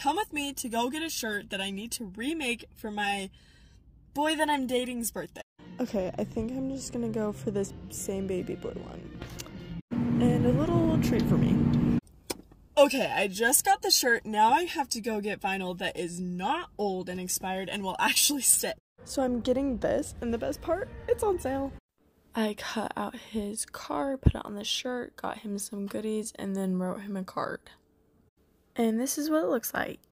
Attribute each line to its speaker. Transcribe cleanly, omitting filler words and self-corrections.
Speaker 1: come with me to go get a shirt that I need to remake for my boy that I'm dating's birthday. Okay, I think I'm just gonna go for this same baby blue one. And a little treat for me. Okay, I just got the shirt. Now I have to go get vinyl that is not old and expired and will actually stick. So I'm getting this, and the best part, it's on sale. I cut out his card, put it on the shirt, got him some goodies, and then wrote him a card. And this is what it looks like.